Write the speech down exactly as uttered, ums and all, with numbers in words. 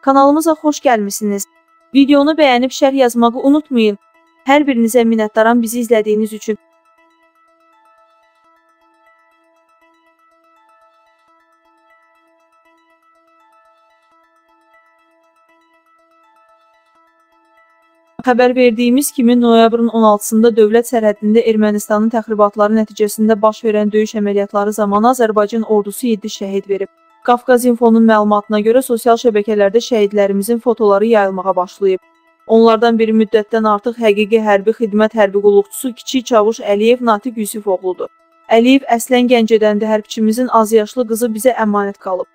Kanalımıza xoş gəlmisiniz. Videonu bəyənib şərh yazmağı unutmayın. Hər birinizə minnətdaram bizi izlədiyiniz üçün. Xəbər verdiyimiz kimi, noyabrın on altısında dövlət sərhədində Ermənistanın təxribatları nəticəsində baş verən döyüş əməliyyatları zamanı Azərbaycan ordusu yeddi şəhid verib. Qafqaz İnfonun məlumatına görə sosial şəbəkələrdə şəhidlərimizin fotoları yayılmağa başlayıb. Onlardan bir müddətdən artıq həqiqi hərbi xidmət hərbi qulluqçusu Kiçik Çavuş Əliyev Natiq Yusifoğludur. Əliyev əslən Gəncədəndir, hərbçimizin azyaşlı qızı bizə əmanət qalıb.